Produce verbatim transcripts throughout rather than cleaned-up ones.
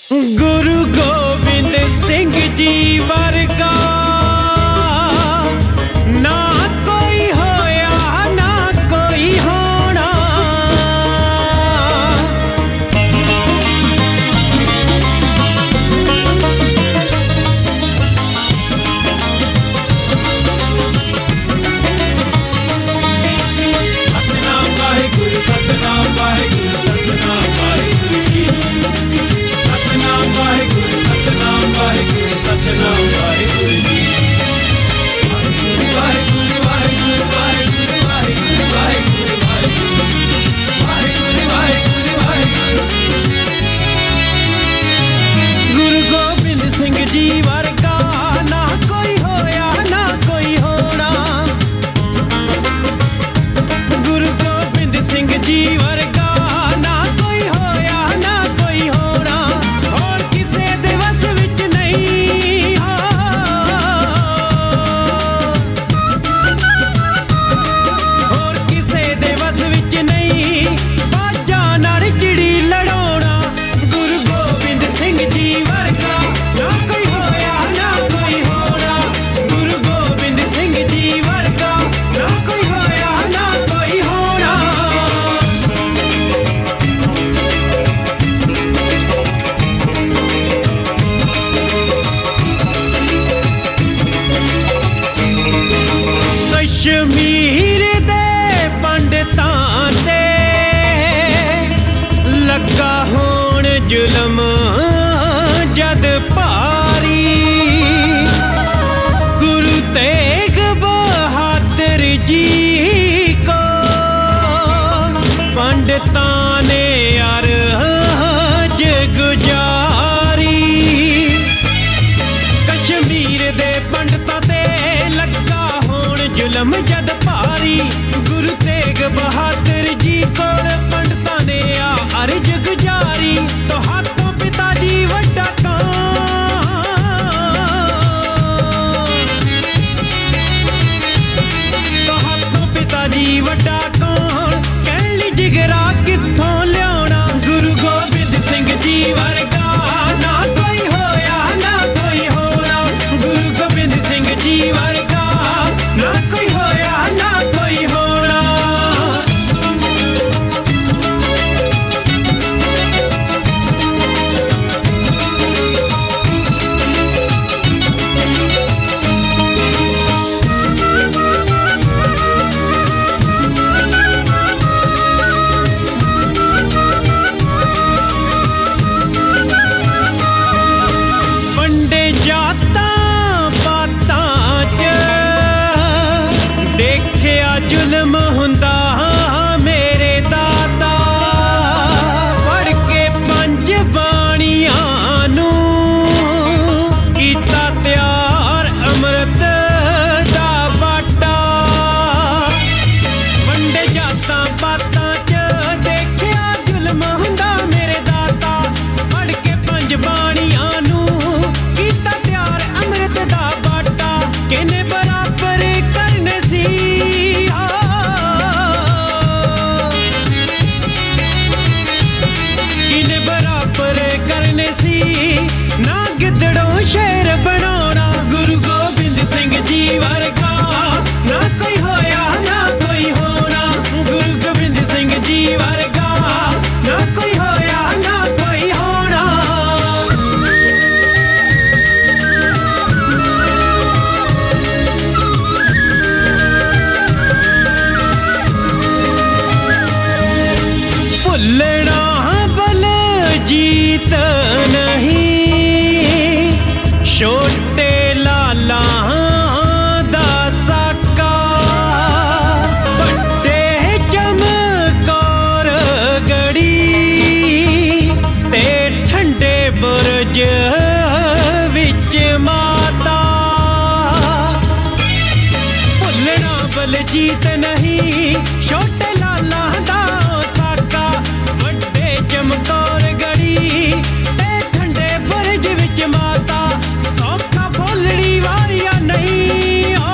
गुरु गोबिंद सिंह जी वर्गा ना कोई होया ना कोई होना। सतनाम वाहिगुरु सतनाम वाहिगुरु सतनाम वाहिगुरु जी। सतनाम वाहिगुरु सतनाम वाहिगुरु सतनाम वाहिगुरु जी। वाहिगुरु वाहिगुरु वाहिगुरु वाहिगुरु वाहिगुरु वाहिगुरु वाहिगुरु वाहिगुरु। गुरु गोबिंद सिंह जी वर्गा ना कोई होया ना कोई होना। गुरु गोबिंद सिंह जी वर्गा ना कोई होया ना कोई होना। और किसे दिवस विच नहीं हो, और किसे दिवस विच नहीं बाजा नाल चिड़ी लड़ाउणा। गुरु गोबिंद सिंह जी वर्गा ना कोई होया ना कोई होना। गुरु गोबिंद सिंह जी वर्गा ना कोई होया ना कोई होना। कश्मीर दे पंडितां ते लगा होण जुलम जद भारी। गुरु तेग बहादुर जी को पंडितां ने अर्ज गुजारी। कश्मीर दे पंडितां ते लगा होण जुलम जद भारी। गुरु तेग बहादुर जी कोल पंडितां ने आ अर्ज गुजारी। तो हाथों पिताजी वड्डा तो हाथों पिताजी वड्डा कौन कहली जिगरा कित्थों लियाउणा। गुरु गोबिंद सिंह जी वर्गा ना कोई होया ना कोई होना। गुरु गोबिंद सिंह जी वर्गा ना कोई होया ना कोई होना। वंडे जातां पातां च देखिया जुल्म हुंदा मेरे दाता। पढ़ के पंज बाणियां नूं कीता त्यार अमृत दा बाटा। वंडे जातां पातां च देखिया जुल्म हुंदा मेरे दाता। पढ़ के पंज बाणियां नूं कीता त्यार अमृत दा बाटा। किने बराबर करने सी हो, किने बराबर करने सी ना गिद्धड़ों शेर बनाउणा। गुरु गोबिंद सिंह जी वर्गा ना कोई होया ना कोई होना। गुरु गोबिंद सिंह जी वर्गा ना कोई होया ना कोई होना। भुल्लना बल जीत नहीं छोटे लाला दा साका। बड़े चमकौर गड़ी ते ठंडे बुरज विच माता। भुल्लना बल जीत नहीं छोटे लाला दा साका। वड्डे चमकौर गड़ी ते ठंडे बुरज विच माता। सौखा भोलड़ी वारिया नहीं हो,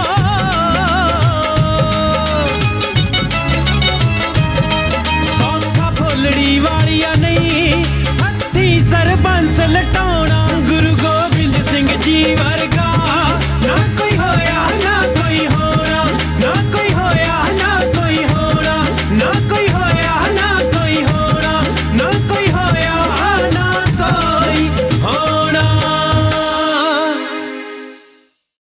सौखा भोलड़ी वारिया नहीं। हत्थी सर ਬੰਸ ਲਟਾਉਣਾ।